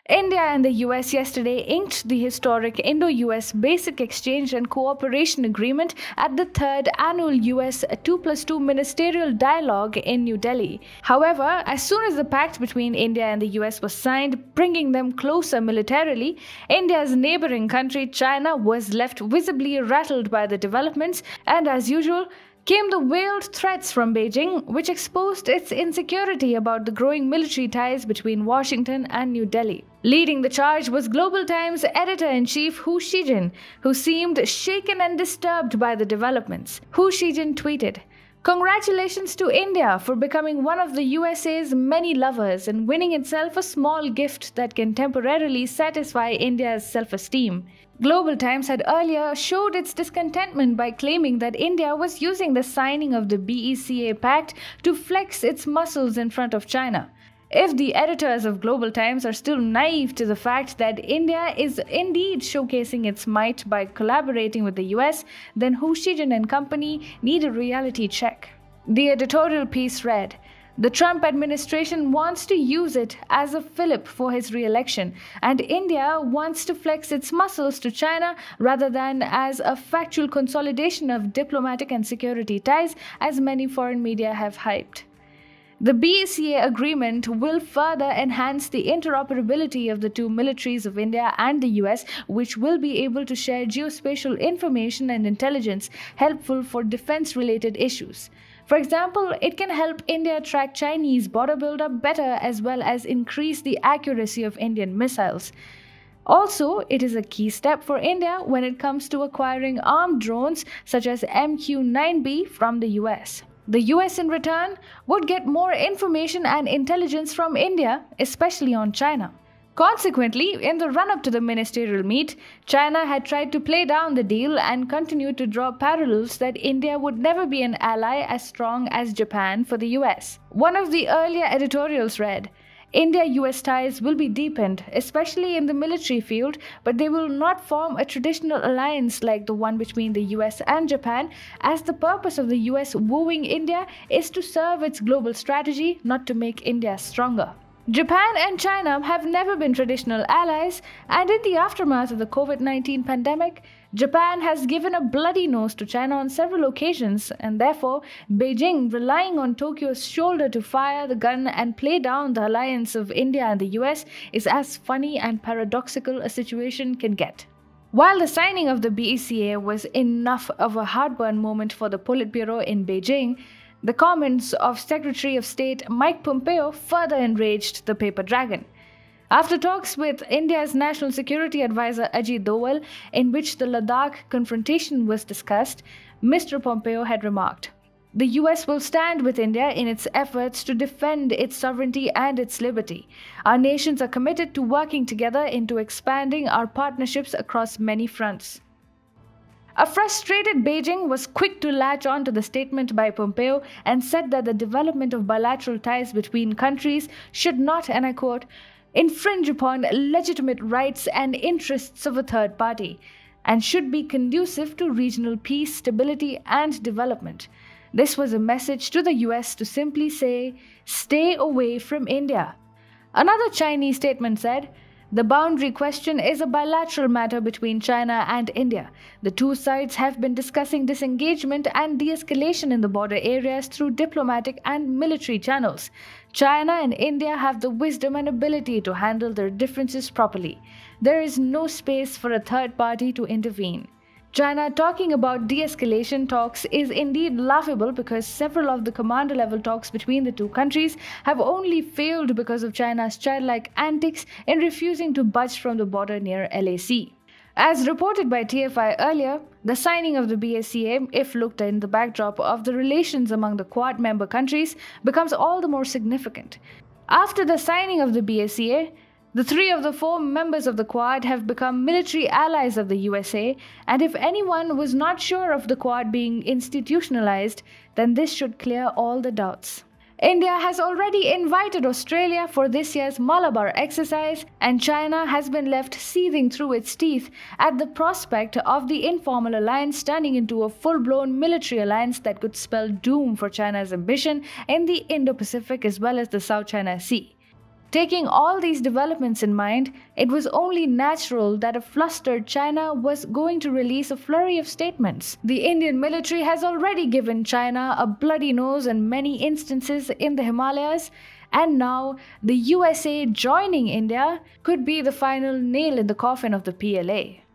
India and the US yesterday inked the historic Indo-US Basic Exchange and Cooperation Agreement at the third annual US 2+2 ministerial dialogue in New Delhi. However, as soon as the pact between India and the US was signed, bringing them closer militarily, India's neighboring country China was left visibly rattled by the developments, and as usual, came the veiled threats from Beijing, which exposed its insecurity about the growing military ties between Washington and New Delhi. Leading the charge was Global Times editor-in-chief Hu Xijin, who seemed shaken and disturbed by the developments. Hu Xijin tweeted, "Congratulations to India for becoming one of the USA's many lovers and winning itself a small gift that can temporarily satisfy India's self-esteem." Global Times had earlier showed its discontentment by claiming that India was using the signing of the BECA pact to flex its muscles in front of China. If the editors of Global Times are still naive to the fact that India is indeed showcasing its might by collaborating with the US, then Hu Xijin and company need a reality check. The editorial piece read, "The Trump administration wants to use it as a fillip for his re-election, and India wants to flex its muscles to China rather than as a factual consolidation of diplomatic and security ties, as many foreign media have hyped." The BECA agreement will further enhance the interoperability of the two militaries of India and the US, which will be able to share geospatial information and intelligence helpful for defense-related issues. For example, it can help India track Chinese border buildup better as well as increase the accuracy of Indian missiles. Also, it is a key step for India when it comes to acquiring armed drones such as MQ-9B from the US. The US in return would get more information and intelligence from India, especially on China. Consequently, in the run-up to the ministerial meet, China had tried to play down the deal and continued to draw parallels that India would never be an ally as strong as Japan for the US. One of the earlier editorials read, "India-US ties will be deepened, especially in the military field, but they will not form a traditional alliance like the one between the US and Japan, as the purpose of the US wooing India is to serve its global strategy, not to make India stronger." Japan and China have never been traditional allies, and in the aftermath of the COVID-19 pandemic, Japan has given a bloody nose to China on several occasions, and therefore Beijing, relying on Tokyo's shoulder to fire the gun and play down the alliance of India and the US, is as funny and paradoxical a situation can get. While the signing of the BECA was enough of a heartburn moment for the Politburo in Beijing, the comments of Secretary of State Mike Pompeo further enraged the paper dragon. After talks with India's National Security Advisor Ajit Doval, in which the Ladakh confrontation was discussed, Mr. Pompeo had remarked, "The US will stand with India in its efforts to defend its sovereignty and its liberty. Our nations are committed to working together into expanding our partnerships across many fronts." A frustrated Beijing was quick to latch on to the statement by Pompeo and said that the development of bilateral ties between countries should not, and I quote, "infringe upon legitimate rights and interests of a third party, and should be conducive to regional peace, stability, and development." This was a message to the US to simply say, "Stay away from India." Another Chinese statement said, "The boundary question is a bilateral matter between China and India. The two sides have been discussing disengagement and de-escalation in the border areas through diplomatic and military channels. China and India have the wisdom and ability to handle their differences properly. There is no space for a third party to intervene." China talking about de-escalation talks is indeed laughable because several of the commander-level talks between the two countries have only failed because of China's childlike antics in refusing to budge from the border near LAC. As reported by TFI earlier, the signing of the BECA, if looked in the backdrop of the relations among the Quad member countries, becomes all the more significant. After the signing of the BECA, the three of the four members of the Quad have become military allies of the USA, and if anyone was not sure of the Quad being institutionalized, then this should clear all the doubts. India has already invited Australia for this year's Malabar exercise, and China has been left seething through its teeth at the prospect of the informal alliance turning into a full-blown military alliance that could spell doom for China's ambition in the Indo-Pacific as well as the South China Sea. Taking all these developments in mind, it was only natural that a flustered China was going to release a flurry of statements. The Indian military has already given China a bloody nose in many instances in the Himalayas, and now the USA joining India could be the final nail in the coffin of the PLA.